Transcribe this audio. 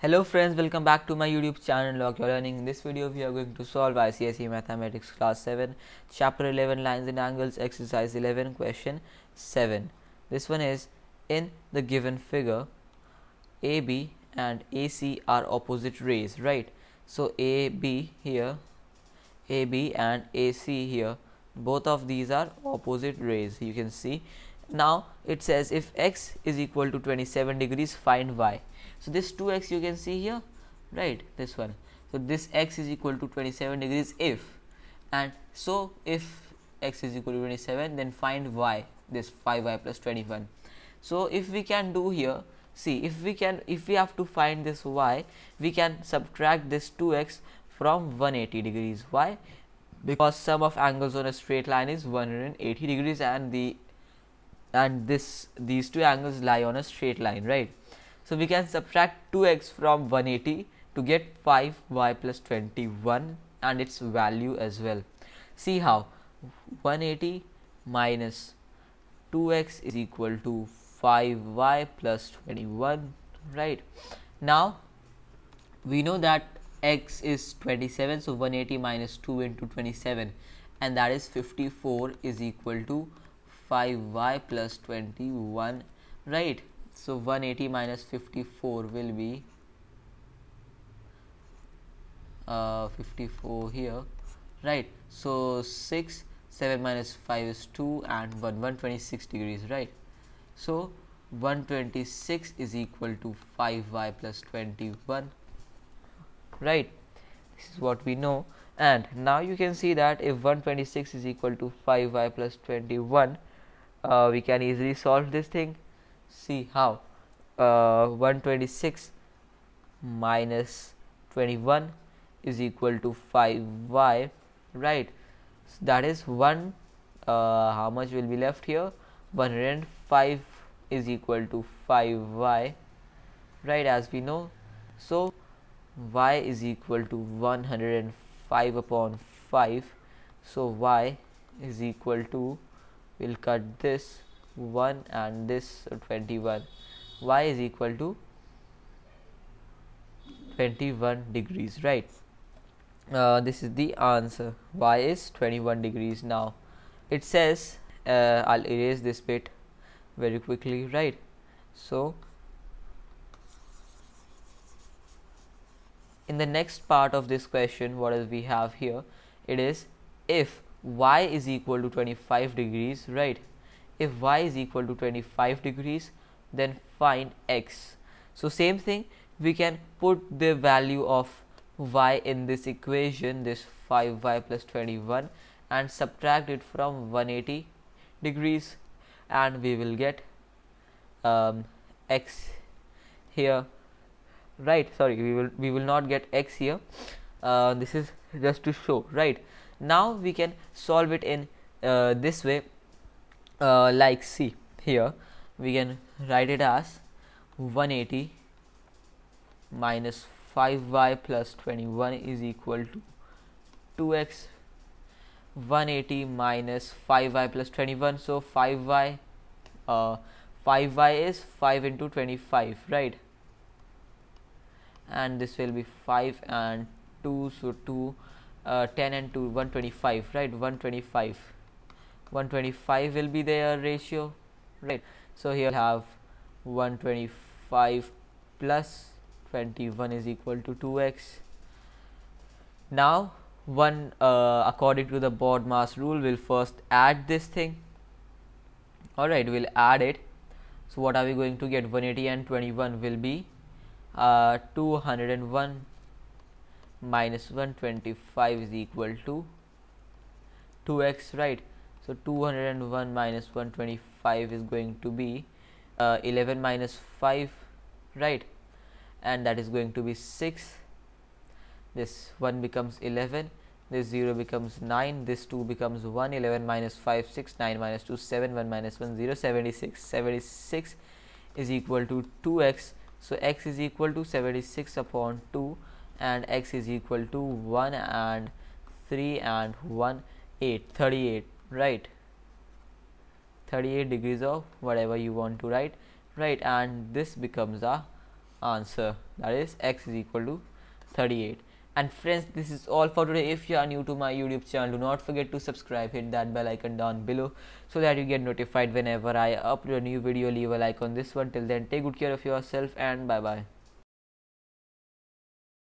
Hello friends, welcome back to my YouTube channel Lock Your Learning. In this video we are going to solve ICSE Mathematics Class 7 Chapter 11 Lines and Angles Exercise 11 Question 7. This one is, in the given figure AB and AC are opposite rays, right? So AB here, AB and AC here, both of these are opposite rays, you can see. Now it says if x is equal to 27 degrees, find y. So this 2x you can see here, right, this one. So this x is equal to 27 degrees if, and so if x is equal to 27, then find y, this 5y plus 21. So if we can do here, see, if we have to find this y, we can subtract this 2x from 180 degrees. Why? Because sum of angles on a straight line is 180 degrees and these two angles lie on a straight line, right? So we can subtract 2x from 180 to get 5y plus 21 and its value as well. See how 180 minus 2x is equal to 5y plus 21, right? Now we know that x is 27, so 180 minus 2 into 27, and that is 54 is equal to 5y plus 21, right? So 180 minus 54 will be 54 here, right? So 6, 7 minus 5 is 2 and 126 degrees, right? So 126 is equal to 5y plus 21, right? This is what we know. And now you can see that if 126 is equal to 5y plus 21, we can easily solve this thing. See how 126 minus 21 is equal to 5y, right? So that is how much will be left here? 105 is equal to 5y, right, as we know. So y is equal to 105 upon 5. So y is equal to, we'll cut this 1 and this 21. Y is equal to 21 degrees, right? This is the answer. Y is 21 degrees. Now it says, I'll erase this bit very quickly, right? So in the next part of this question, what else we have here? It is, if y is equal to 25 degrees, right? If y is equal to 25 degrees, then find x. So same thing, we can put the value of y in this equation, this 5y plus 21, and subtract it from 180 degrees, and we will get x here, right? Sorry, we will not get x here. This is just to show, right? Now we can solve it in this way, like, see here, we can write it as 180 minus 5y plus 21 is equal to 2x. 180 minus 5y plus 21, so 5y is 5 into 25, right? And this will be 5 and 2, so 2, 10 and 2, 125, right? 125 will be their ratio, right? So here we have 125 plus 21 is equal to 2x. Now according to the BODMAS rule, we'll first add this thing. Alright, we'll add it. So what are we going to get? 180 and 21 will be 201 minus 125 is equal to 2x, right? So 201 minus 125 is going to be 11 minus 5, right? And that is going to be 6. This 1 becomes 11, this 0 becomes 9, this 2 becomes 1, 11 minus 5, 6, 9 minus 2, 7, 1 minus 1, 0, 76. 76 is equal to 2x. So x is equal to 76 upon 2, and x is equal to 1 and 3 and 1, 8, 38, right? 38 degrees of whatever you want to write, right? And this becomes a answer, that is x is equal to 38. And friends, this is all for today. If you are new to my YouTube channel, do not forget to subscribe, hit that bell icon down below so that you get notified whenever I upload a new video. Leave a like on this one. Till then, take good care of yourself and bye bye.